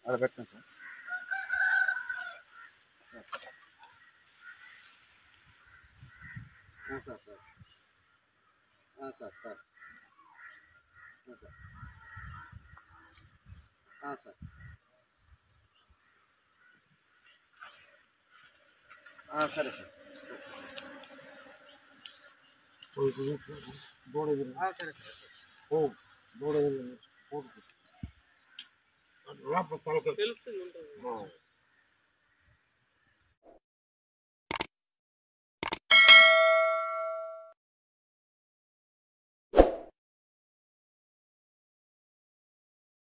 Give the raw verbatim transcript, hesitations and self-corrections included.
అలా పెట్టండి sir. Sir sir sir sir sir sir సరే సార్ దూడ సరే సార్ ఓ దూడ లోపల తలక తెలుస్తుంది